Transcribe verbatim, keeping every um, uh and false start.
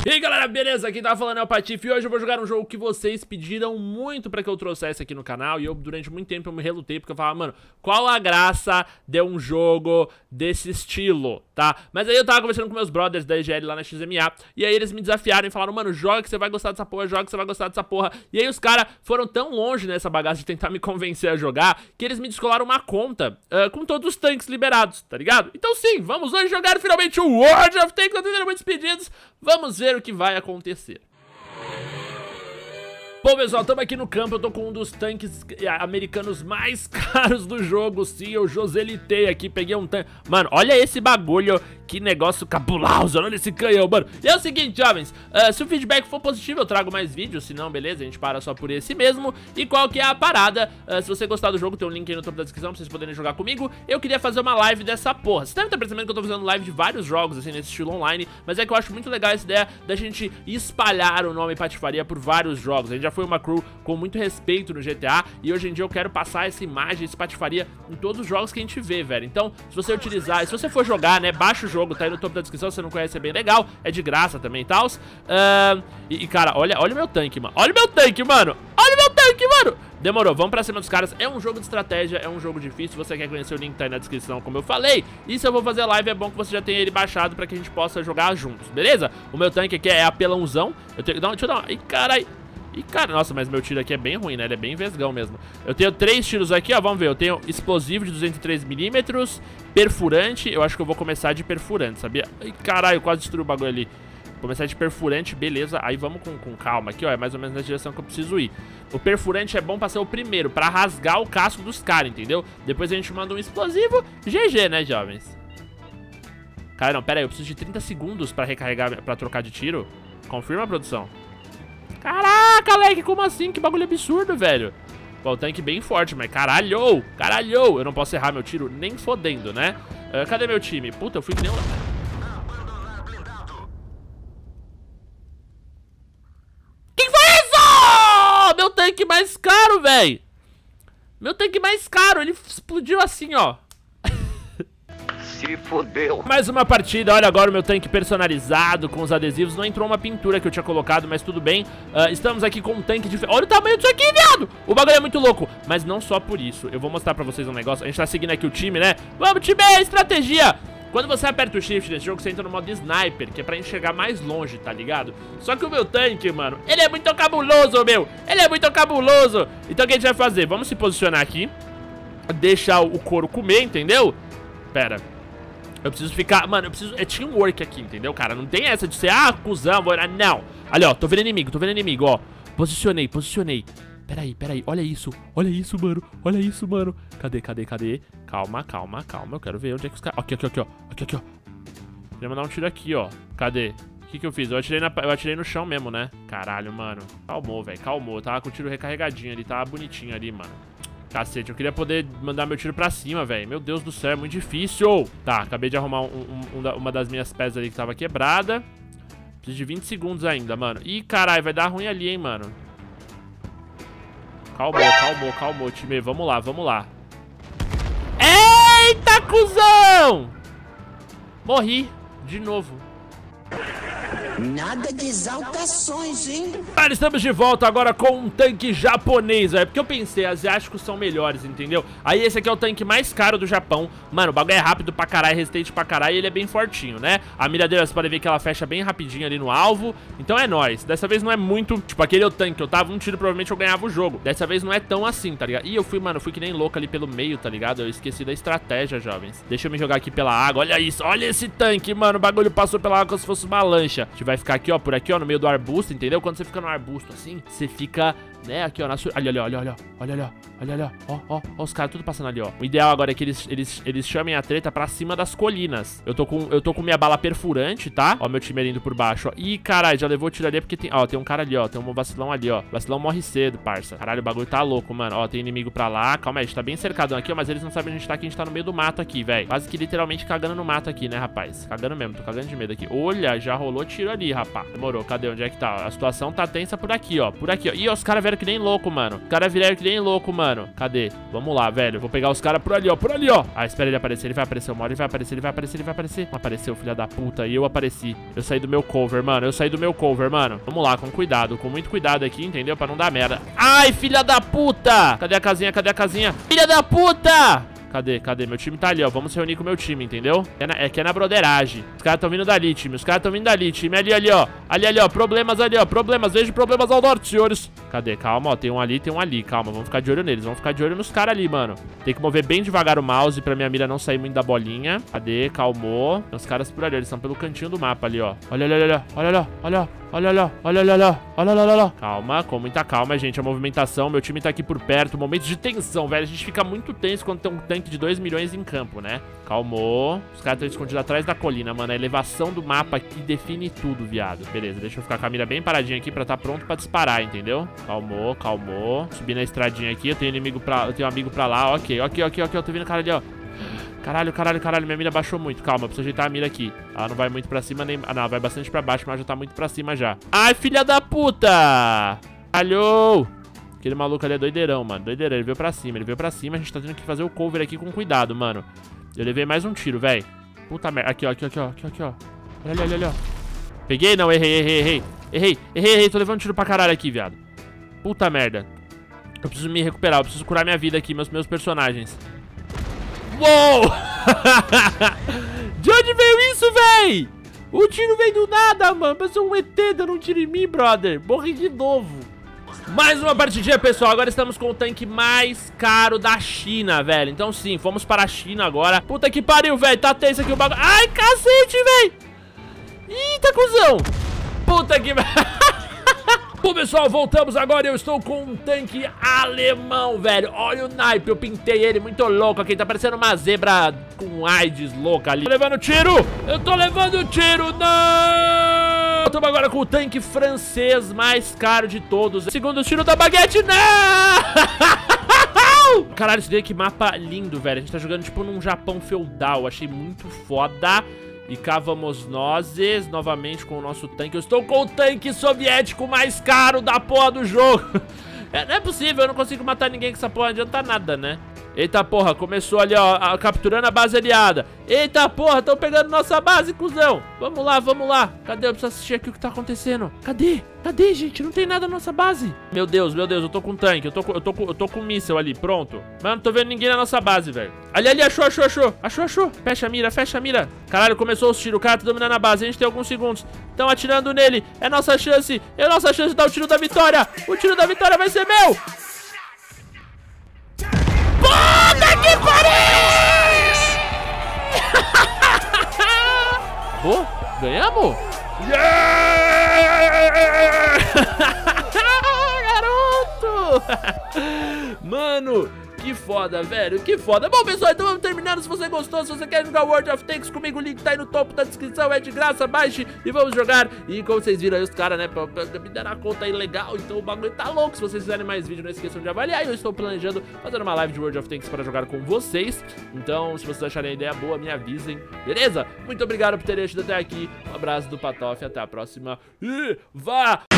E aí galera, beleza? Quem tá falando é o Patife e hoje eu vou jogar um jogo que vocês pediram muito pra que eu trouxesse aqui no canal. E eu durante muito tempo eu me relutei porque eu falava, mano, qual a graça de um jogo desse estilo, tá? Mas aí eu tava conversando com meus brothers da E G L lá na X M A. E aí eles me desafiaram e falaram, mano, joga que você vai gostar dessa porra, joga que você vai gostar dessa porra. E aí os caras foram tão longe nessa bagaça de tentar me convencer a jogar que eles me descolaram uma conta uh, com todos os tanques liberados, tá ligado? Então sim, vamos hoje jogar finalmente o World of Tanks. Tô tendo muitos pedidos, vamos ver o que vai acontecer. Bom, pessoal, estamos aqui no campo, eu tô com um dos tanques americanos mais caros do jogo, sim, eu joselitei aqui, peguei um tanque. Mano, olha esse bagulho, que negócio cabuloso, olha esse canhão, mano. E é o seguinte, jovens, uh, se o feedback for positivo eu trago mais vídeos, se não, beleza, a gente para só por esse mesmo. E qual que é a parada? Uh, se você gostar do jogo, tem um link aí no topo da descrição pra vocês poderem jogar comigo. Eu queria fazer uma live dessa porra. Você deve estar percebendo que eu tô fazendo live de vários jogos, assim, nesse estilo online, mas é que eu acho muito legal essa ideia da gente espalhar o nome Patifaria por vários jogos. A gente já foi uma crew com muito respeito no G T A e hoje em dia eu quero passar essa imagem, esse Patifaria em todos os jogos que a gente vê, velho. Então, se você utilizar, se você for jogar, né, baixa o jogo, tá aí no topo da descrição, se você não conhece é bem legal, é de graça também e tal. Uh, e, e, cara, olha, olha o meu tanque, mano. Olha o meu tanque, mano. Olha o meu tanque, mano. Demorou, vamos pra cima dos caras. É um jogo de estratégia, é um jogo difícil. Se você quer conhecer, o link tá aí na descrição, como eu falei. E se eu vou fazer live, é bom que você já tenha ele baixado pra que a gente possa jogar juntos, beleza? O meu tanque aqui é apelãozão. Eu tenho... Não, deixa eu dar uma... Ih, carai. Ih, cara, nossa, mas meu tiro aqui é bem ruim, né? Ele é bem vesgão mesmo. Eu tenho três tiros aqui, ó, vamos ver. Eu tenho explosivo de duzentos e três milímetros, perfurante. Eu acho que eu vou começar de perfurante, sabia? Ai, caralho, quase destruí o bagulho ali. Vou começar de perfurante, beleza. Aí vamos com, com calma aqui, ó. É mais ou menos na direção que eu preciso ir. O perfurante é bom pra ser o primeiro, pra rasgar o casco dos caras, entendeu? Depois a gente manda um explosivo. G G, né, jovens? Cara, não, pera aí. Eu preciso de trinta segundos pra recarregar, pra trocar de tiro. Confirma, produção. Caraca, leque, como assim? Que bagulho absurdo, velho. Pô, o tanque bem forte, mas caralho, caralho. Eu não posso errar meu tiro nem fodendo, né? Uh, cadê meu time? Puta, eu fui que nem um... Quem foi isso? Meu tanque mais caro, velho. Meu tanque mais caro, ele explodiu assim, ó. Se fodeu. Mais uma partida, olha agora o meu tanque personalizado com os adesivos. Não entrou uma pintura que eu tinha colocado, mas tudo bem. uh, Estamos aqui com um tanque de... Olha o tamanho disso aqui, viado. O bagulho é muito louco. Mas não só por isso, eu vou mostrar pra vocês um negócio. A gente tá seguindo aqui o time, né? Vamos, time, estratégia. Quando você aperta o shift nesse jogo, você entra no modo sniper, que é pra enxergar mais longe, tá ligado? Só que o meu tanque, mano, ele é muito cabuloso, meu. Ele é muito cabuloso. Então o que a gente vai fazer? Vamos se posicionar aqui, deixar o couro comer, entendeu? Pera. Eu preciso ficar... Mano, eu preciso... É teamwork aqui, entendeu, cara? Não tem essa de ser... Ah, cuzão, vou... Não. Ali, ó. Tô vendo inimigo, tô vendo inimigo, ó. Posicionei, posicionei. Peraí, peraí. Olha isso. Olha isso, mano. Olha isso, mano. Cadê, cadê, cadê? Calma, calma, calma. Eu quero ver onde é que os caras... Aqui, aqui, aqui, ó. Aqui, aqui, ó. Queria mandar um tiro aqui, ó. Cadê? O que que eu fiz? Eu atirei, na... eu atirei no chão mesmo, né? Caralho, mano. Calmou, velho. Calmou. Tava com o tiro recarregadinho ali. Tava bonitinho ali, mano. Cacete, eu queria poder mandar meu tiro pra cima, velho. Meu Deus do céu, é muito difícil. Tá, acabei de arrumar um, um, um, uma das minhas peças ali que tava quebrada. Preciso de vinte segundos ainda, mano. Ih, caralho, vai dar ruim ali, hein, mano. Calmou, calmou, calmou, time. Vamos lá, vamos lá. Eita, cuzão! Morri de novo. Nada de exaltações, hein? Cara, estamos de volta agora com um tanque japonês, velho. Porque eu pensei, asiáticos são melhores, entendeu? Aí esse aqui é o tanque mais caro do Japão. Mano, o bagulho é rápido pra caralho, resistente pra caralho e ele é bem fortinho, né? A mira dele, você pode ver que ela fecha bem rapidinho ali no alvo. Então é nóis. Dessa vez não é muito... Tipo, aquele é o tanque. Eu tava um tiro, provavelmente eu ganhava o jogo. Dessa vez não é tão assim, tá ligado? Ih, eu fui, mano, eu fui que nem louco ali pelo meio, tá ligado? Eu esqueci da estratégia, jovens. Deixa eu me jogar aqui pela água. Olha isso, olha esse tanque, mano. O bagulho passou pela água como se fosse uma lancha. A gente vai ficar aqui, ó, por aqui, ó, no meio do arbusto, entendeu? Quando você fica no arbusto assim, você fica, né, aqui, ó, na sua... Olha, olha, olha, olha, olha, olha, olha, olha, ó, ó, ó, os caras tudo passando ali, ó. O ideal agora é que eles, eles, eles chamem a treta pra cima das colinas. Eu tô com, eu tô com minha bala perfurante, tá? Ó, meu time ali indo por baixo, ó. Ih, caralho, já levou o tiro ali porque tem, ó, tem um cara ali, ó, tem um vacilão ali, ó. Vacilão morre cedo, parça. Caralho, o bagulho tá louco, mano. Ó, tem inimigo pra lá. Calma aí, a gente tá bem cercado aqui, ó, mas eles não sabem onde a gente tá aqui, a gente tá no meio do mato aqui, velho. Quase que literalmente cagando no mato aqui, né, rapaz? Cagando mesmo, tô cagando de medo aqui. Olha, já rolou tiro ali, rapaz. Demorou, cadê? Onde é que tá? A situação tá tensa por aqui, ó. Por aqui, ó. Ih, os caras vieram que nem louco, mano. Os caras viraram que nem louco, mano. Cadê? Vamos lá, velho. Vou pegar os caras por ali, ó. Por ali, ó. Ah, espera ele aparecer. Ele vai aparecer uma hora. Ele vai aparecer, ele vai aparecer, ele vai aparecer. Apareceu, filha da puta. E eu apareci. Eu saí do meu cover, mano. Eu saí do meu cover, mano. Vamos lá, com cuidado. Com muito cuidado aqui, entendeu? Pra não dar merda. Ai, filha da puta! Cadê a casinha? Cadê a casinha? Filha da puta! Cadê? Cadê? Meu time tá ali, ó. Vamos se reunir com o meu time, entendeu? É, na, é que é na broderagem. Os caras tão vindo dali, time. Os caras tão vindo dali, time. Ali, ali, ó. Ali, ali, ó. Problemas ali, ó. Problemas. Vejo problemas ao norte, senhores. Cadê? Calma, ó. Tem um ali, tem um ali. Calma, vamos ficar de olho neles. Vamos ficar de olho nos caras ali, mano. Tem que mover bem devagar o mouse pra minha mira não sair muito da bolinha. Cadê? Calmou. Tem os caras por ali. Eles estão pelo cantinho do mapa ali, ó. Olha, olha, olha. Olha, olha. Olha, olha, olha. Olha, olha, olha. Olha, olha, olha. Calma, com muita calma, gente. A movimentação. Meu time tá aqui por perto. Momentos de tensão, velho. A gente fica muito tenso quando tem um tanque de dois milhões em campo, né? Calmou. Os caras estão escondidos atrás da colina, mano. A elevação do mapa aqui define tudo, viado. Beleza, deixa eu ficar com a mira bem paradinha aqui pra estar tá pronto pra disparar, entendeu? Calmou, calmou. Subir na estradinha aqui. Eu tenho inimigo pra... Eu tenho um amigo pra lá. Ok, ok, ok, ok. Eu tô vendo o cara ali, ó. Caralho, caralho, caralho. Minha mira baixou muito. Calma, eu preciso ajeitar a mira aqui. Ela não vai muito pra cima nem... Ah, não, vai bastante pra baixo, mas já tá muito pra cima já. Ai, filha da puta! Alô! Aquele maluco ali é doideirão, mano. Doideirão. Ele veio pra cima, ele veio pra cima. A gente tá tendo que fazer o cover aqui com cuidado, mano. Eu levei mais um tiro, velho. Puta merda. Aqui, ó, aqui, aqui, ó. Aqui, aqui, ó. Olha ali, olha ali, ó. Peguei? Não, errei, errei, errei. Errei, errei, errei. Tô levando tiro pra caralho aqui, viado. Puta merda. Eu preciso me recuperar. Eu preciso curar minha vida aqui, meus, meus personagens. Uou! De onde veio isso, véi? O tiro veio do nada, mano. Parece um E T dando um tiro em mim, brother. Morri de novo. Mais uma partidinha, pessoal. Agora estamos com o tanque mais caro da China, velho. Então sim, fomos para a China agora. Puta que pariu, velho. Tá tenso aqui o bagulho. Ai, cacete, velho. Eita, cuzão. Puta que... Bom, pessoal, voltamos agora. Eu estou com um tanque alemão, velho. Olha o naipe, eu pintei ele muito louco aqui. Tá parecendo uma zebra com AIDS louca ali. Tô levando tiro. Eu tô levando tiro, não. Estamos agora com o tanque francês mais caro de todos. Segundo tiro da baguete, não. Caralho, esse daí, que mapa lindo, velho. A gente tá jogando tipo num Japão feudal. Achei muito foda. E cá vamos nós novamente com o nosso tanque. Eu estou com o tanque soviético mais caro da porra do jogo. É, não é possível, eu não consigo matar ninguém com essa porra, não adianta nada, né? Eita porra, começou ali, ó, a, capturando a base aliada. Eita porra, estão pegando nossa base, cuzão. Vamos lá, vamos lá. Cadê? Eu preciso assistir aqui o que tá acontecendo. Cadê? Cadê, gente? Não tem nada na nossa base. Meu Deus, meu Deus, eu tô com tanque. Eu tô com, eu tô com, eu tô com um míssel ali, pronto. Mano, não tô vendo ninguém na nossa base, velho. Ali, ali, achou, achou, achou. Achou, achou. Fecha a mira, fecha a mira. Caralho, começou os tiros. O cara tá dominando a base. A gente tem alguns segundos. Estão atirando nele. É nossa chance. É nossa chance de dar o tiro da vitória. O tiro da vitória vai ser meu. Puta que pariu! Boa, ganhamos? Yeah! Garoto! Mano, que foda, velho, que foda. Bom, pessoal, então vamos terminando. Se você gostou, se você quer jogar World of Tanks comigo, o link tá aí no topo da descrição, é de graça, baixe e vamos jogar. E como vocês viram aí, os caras, né, pra, pra me dar a conta aí legal, então o bagulho tá louco. Se vocês fizerem mais vídeo, não esqueçam de avaliar. Eu estou planejando fazer uma live de World of Tanks para jogar com vocês. Então, se vocês acharem a ideia boa, me avisem, beleza? Muito obrigado por terem assistido até aqui. Um abraço do Patof, até a próxima e vá!